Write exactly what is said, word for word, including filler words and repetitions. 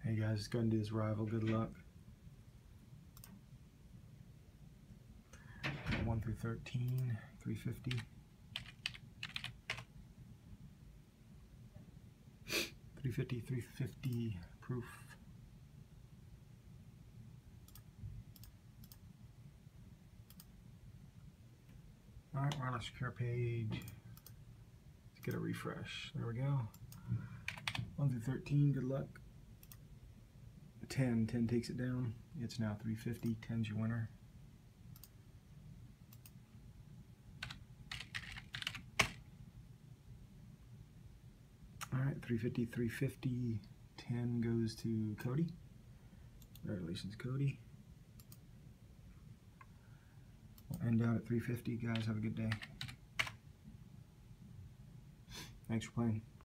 Hey guys, let's go and do this rival. Good luck. one through thirteen, three fifty. three fifty, three fifty proof. Alright, we're on a secure page. Let's get a refresh. There we go. one through thirteen, good luck. ten, ten takes it down. It's now three fifty, ten's your winner. Alright, three fifty, three fifty, ten goes to Cody. Congratulations, Cody. We'll end out at three fifty. Guys, have a good day. Thanks for playing.